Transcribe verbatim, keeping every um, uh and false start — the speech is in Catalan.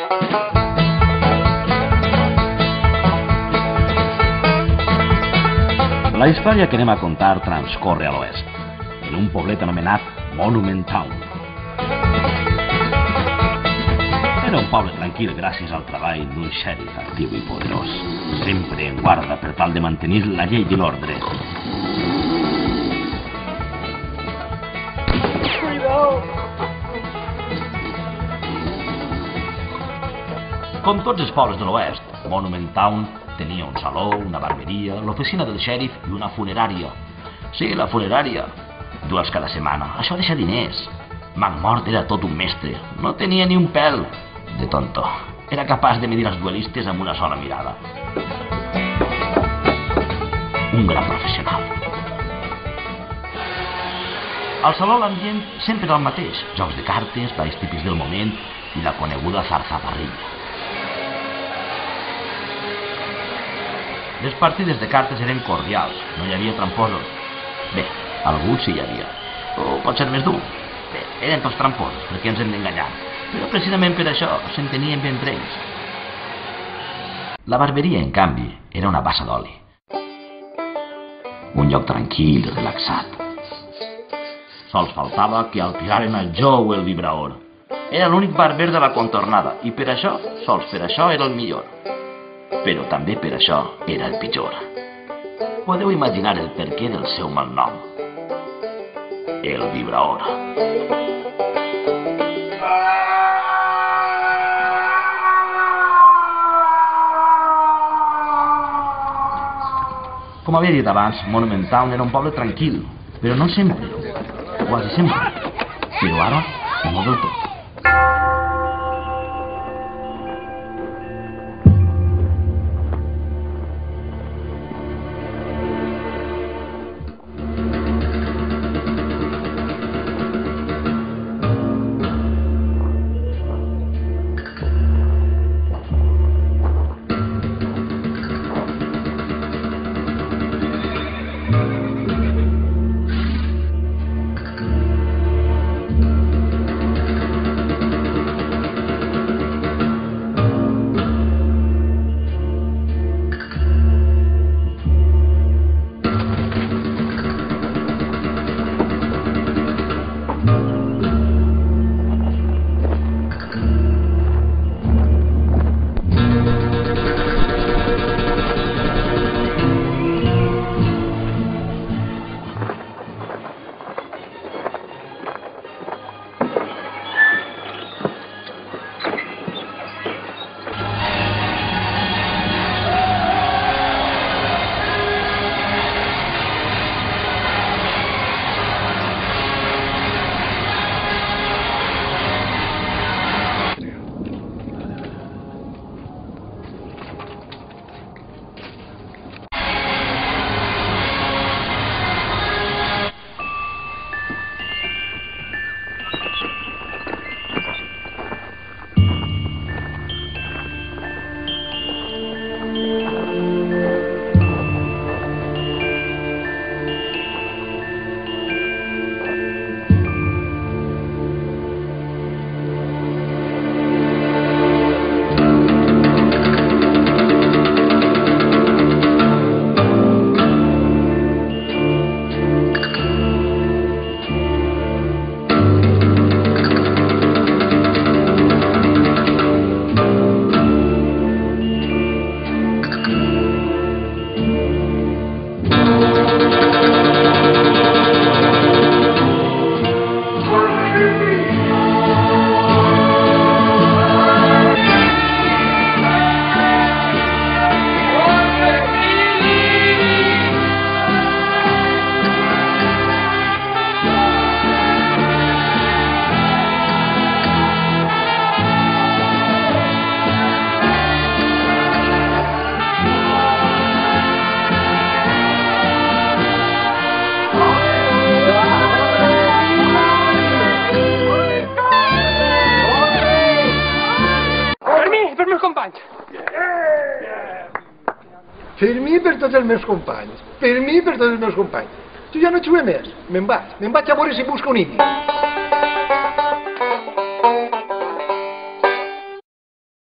La història que anem a contar transcorre a l'oest, en un poblet anomenat Monument Town. Era un poble tranquil gràcies al treball d'un xèrif actiu i poderós, sempre en guarda per tal de mantenir la llei i l'ordre. Com tots els pobles de l'oest, Monument Town tenia un saló, una barberia, l'oficina del xèrif i una funerària. Sí, la funerària. Dues cada setmana. Això deixa diners. McMort era tot un mestre. No tenia ni un pèl de tonto. Era capaç de medir els duelistes amb una sola mirada. Un gran professional. Al saló l'ambient sempre era el mateix. Jocs de cartes, balls típics del moment i la coneguda zarzaparrilla. Les partides de cartes eren cordials, no hi havia tramposos. Bé, alguns sí hi havia, o pot ser més d'un. Bé, eren tots tramposos, perquè ens hem d'enganyar, però precisament per això s'entenien bé entre ells. La barberia, en canvi, era una bassa d'oli. Un lloc tranquil i relaxat. Sols faltava que alpilaren a Joe el vibraor. Era l'únic barber de la contornada, i per això, sols per això, era el millor. Però també per això era el pitjor. Podeu imaginar el perquè del seu malnom. El vibraor. Com havia dit abans, Monument Town era un poble tranquil, però no sempre, quasi sempre. Però ara, no del tot. Per mi i per tots els meus companys. Per mi i per tots els meus companys. Tu ja no xugues més. Me'n vaig. Me'n vaig a veure si busco un indi.